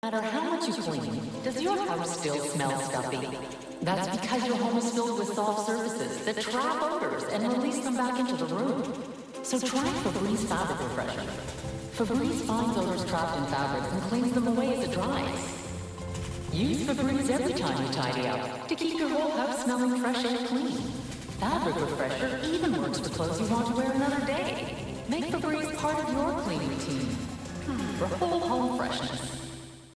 No matter how much you clean, does your house still smell stuffy? That's because your home is filled with soft surfaces that trap odors and release them back into the room. So try Febreze Fabric Refresher. Febreze finds odors trapped in fabrics and cleans them away as it dries. Use Febreze every time you tidy up to keep your whole house smelling fresh and clean. Fabric Refresher even works for clothes you want to wear another day. Make Febreze part of your cleaning routine for whole home freshness.